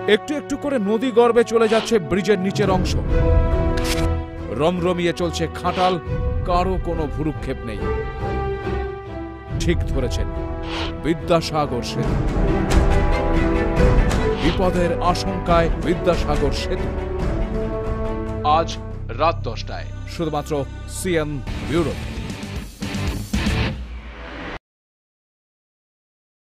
একটু একটু করে নদী গর্ভে চলে যাচ্ছে ব্রিজের নিচের অংশ। রমরমিয়ে চলছে খাটাল, কারো কোনো ভুরুক্ষেপ নেই। ঠিক ধরেছেন, বিদ্যাসাগর সেতু। বিপদের আশঙ্কায় বিদ্যাসাগর সেতু। আজ রাত 10টায় শুধুমাত্র সিএন ব্যুরো।